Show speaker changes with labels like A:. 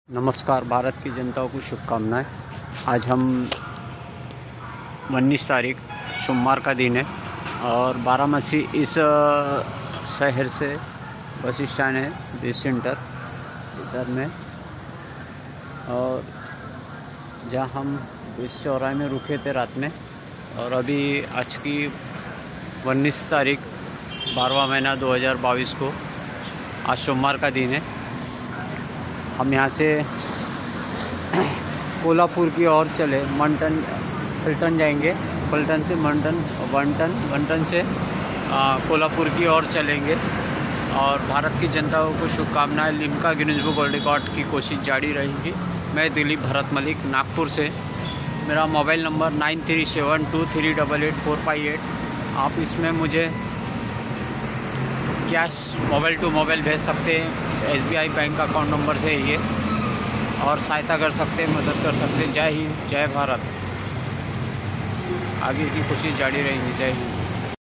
A: नमस्कार। भारत की जनता को शुभकामनाएं। आज हम 19 तारीख सोमवार का दिन है और बारामसी इस शहर से बस स्टैंड है बेस सेंटर इधर में, और जहाँ हम इस चौराहे में रुके थे रात में। और अभी आज की 19 तारीख 12वां महीना 2022 को आज सोमवार का दिन है। हम यहाँ से कोल्हापुर की ओर चले, फलटन जाएंगे, फलटन से वनटन से कोल्हापुर की ओर चलेंगे। और भारत की जनता को शुभकामनाएं। Limca Guinness book world record की कोशिश जारी रहेगी। मैं दिलीप भरत मलिक नागपुर से। मेरा मोबाइल नंबर 9372388458। आप इसमें मुझे कैश मोबाइल टू मोबाइल भेज सकते हैं। SBI बैंक अकाउंट नंबर से ये, और सहायता कर सकते हैं, मदद कर सकते हैं। जय हिंद, जय भारत। आगे की कोशिश जारी रहेगी। जय हिंद।